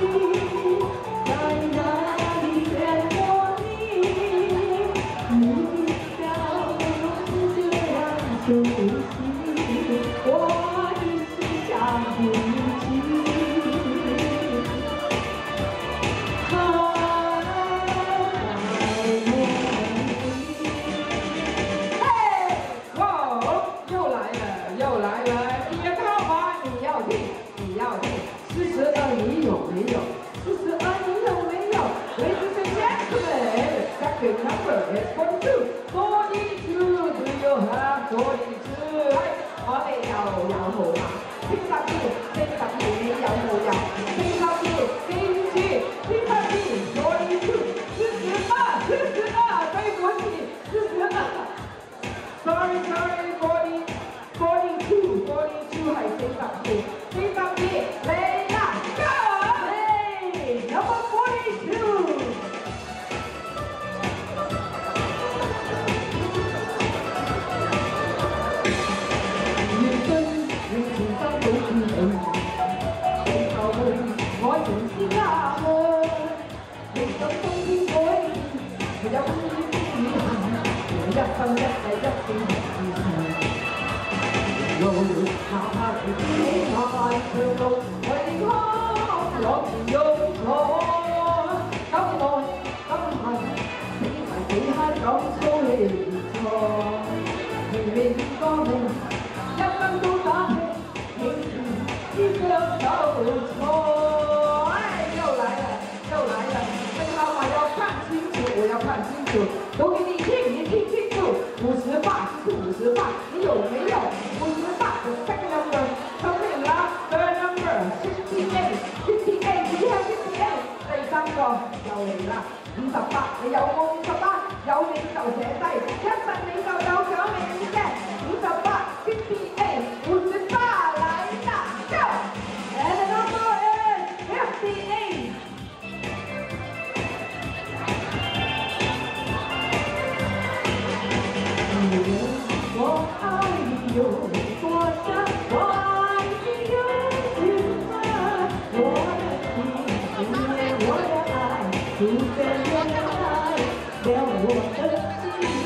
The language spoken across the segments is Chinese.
在哪里见过你？你的笑容是这样熟悉，我一时想不起。你有没有？42，你有没有 ？Ladies and gentlemen, the second number is 42. 42, do you have 42？ 我哋又有冇啊？42你有冇有？42，記住42 42，對不起，42。Sorry, 42係42，42嚟。我仍是家門，你想冬天改變，有風雨的雨行，一分一世一點一線。路哪怕是千萬條路，為你康樂前用錯。咁愛咁恨，只為幾刻咁粗氣錯。明明個夢，一分都打拼，竟然只腳走錯。我要看清楚，都给你听，你听清楚。58就是58，你有没有？58 the second number coming up, third number 58, 58，你睇58。第三個又嚟啦，58，你有冇58？有你就寫低，一實你就有獎勵嘅。58 58嚟啦 ，Go！ And the number is 58。我爱你有多深，我爱你有几分？我的心，因为我的爱，逐渐越来了我的心。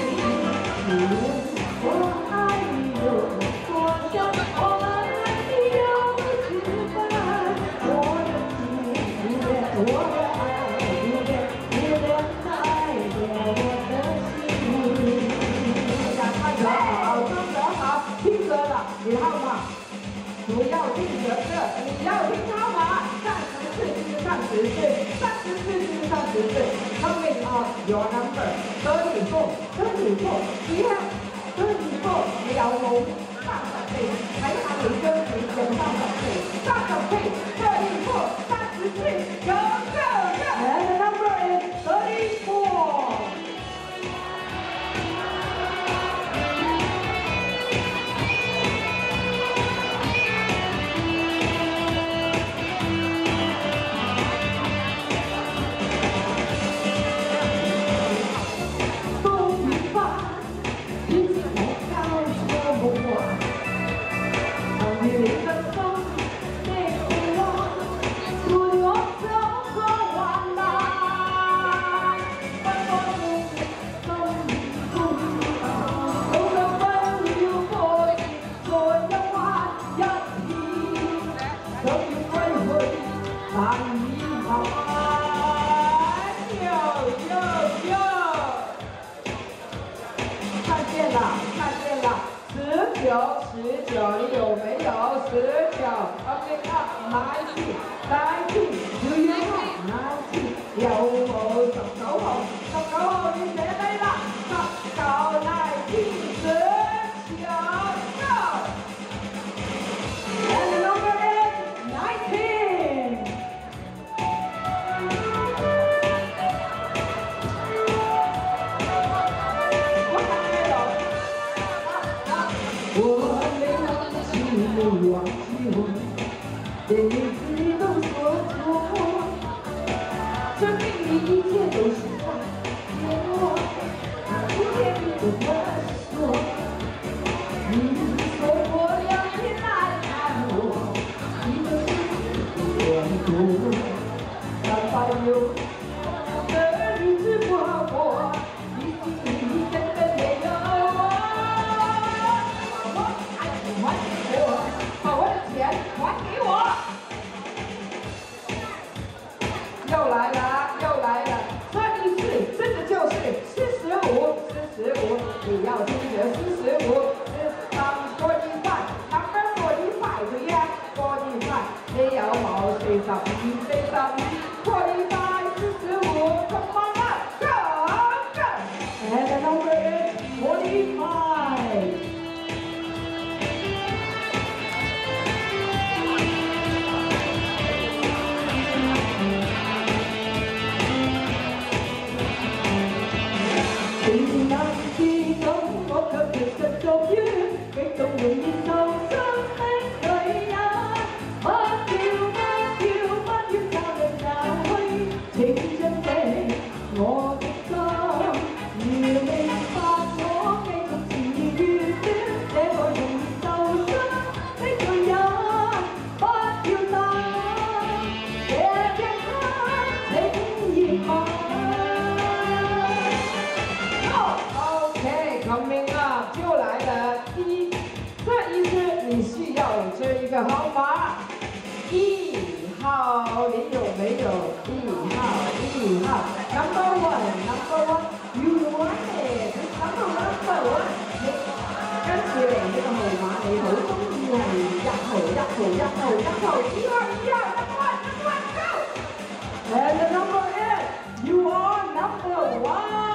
我爱你有多深，我爱你有几分？我的心，因为我的爱，逐渐越来了我的心。听着了，你号码不要听着这，你要听号码，34就是34就是34。Coming on your number 34，你睇34，你有冇30K？睇下你張紙有30K，34，go go，and the number is 34。19，你有没有19 ？Coming up 19 ，Do you have 19？有冇19號？你寫低啦，19 ，19，Go！And the number is 19。我没忘记我，连你自己都说错。生命里一切都是在骗我，今天你怎么说？你说过要前来看我，你的事情变多。 請準備我的心，要明白我繼續自願的這個容易受傷的女人，不要等，這一刻請熱吻。OK，coming up 就來了，這一次你需要這一個號碼1號，你有沒有1號 ？Number one，you want it？Number one，跟住嚟呢個號碼，你好中意係1號，1號 ，Go！And the number is you are number one。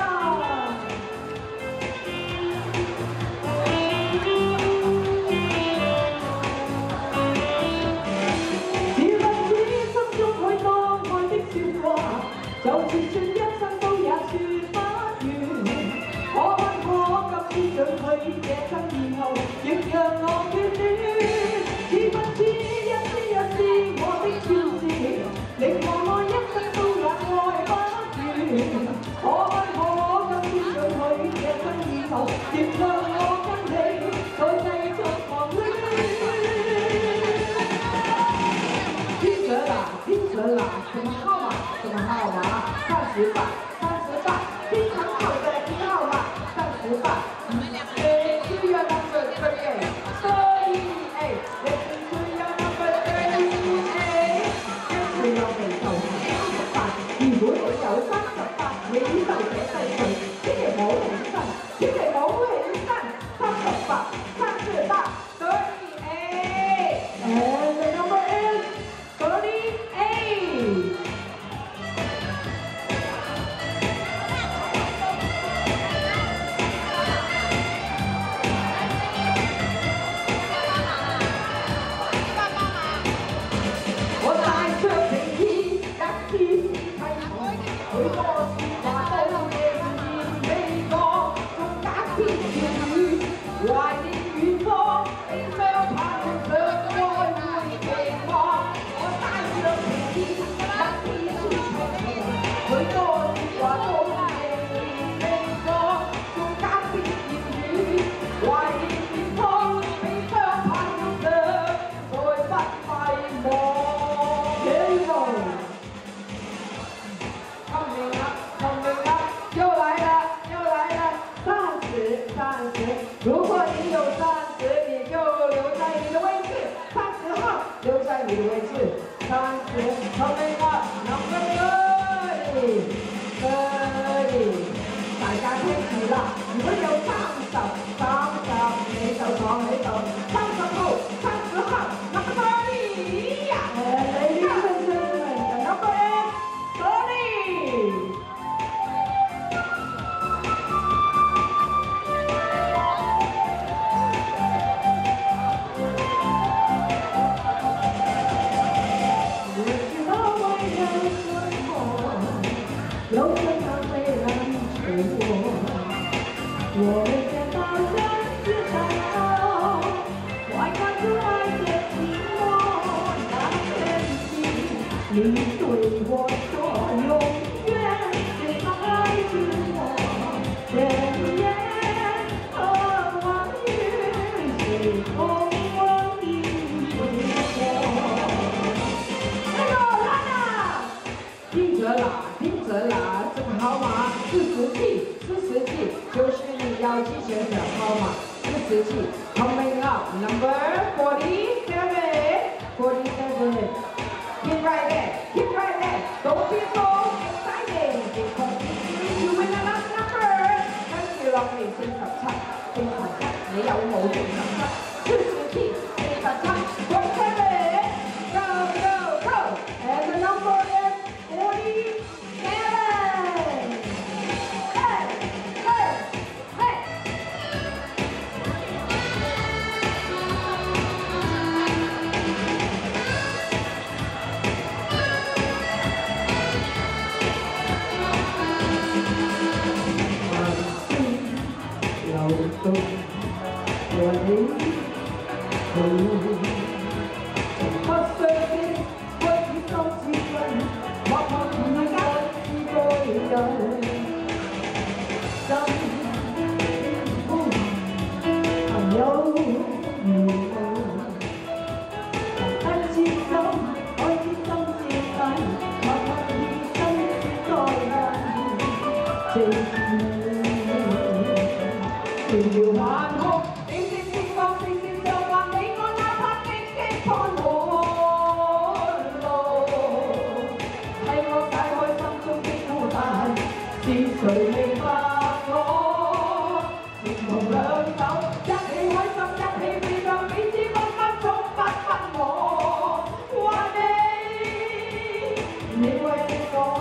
就算盡一生都也說不完，我問我今天想去這生以後，亦讓我眷戀。知不知一絲我的挑戰，令我愛一生都也愛不完。我問我今天想去這生以後，亦讓我跟你再繼續狂戀。聽着啦，聽着啦，什麼號碼？什麼號碼？38，非常好的一個號碼，38。Let's do your number 38. Let's do your number 38. 跟住落嚟就係38。如果你有38，你就寫低佢，千祈唔好起身，千祈唔好起身。38 38. And the number is 38。許多説話都仍然未講，仲假偏言語，懷念遠方，悲傷盼着愛會期望。我帶着情意，一天説長，許多説話都仍然未講，仲假偏言語，懷念遠方，悲傷盼着再不迷茫。又來了，30。如果你有30，你就留在你的位置。30號，留在你的位置。30，coming up number 30。大家聽住啦，如果有30，你就坐喺度。30號，number 30。Ladies and gentlemen, the number is 30。有着它蔚蓝水波，我们见到人是闪耀，怀看出爱的寂寞。那天起，你对我说永远别爱着我，千言和万语随风往里过。听着啦，听着啦，这个号码47，就是你要记选的号码47。Coming up, number 47. Keep right there. Don't be so excited because you win another number. 跟住落嚟47，你有冇47？47，47。Go. And the number is 47。 情遙幻哭，你正正覺正正就話你我哪怕荊棘破路，替我解開心中的孤單，是誰明白我？情同兩手，一起開心，一起悲傷，彼此分分鐘不分我。話你為我。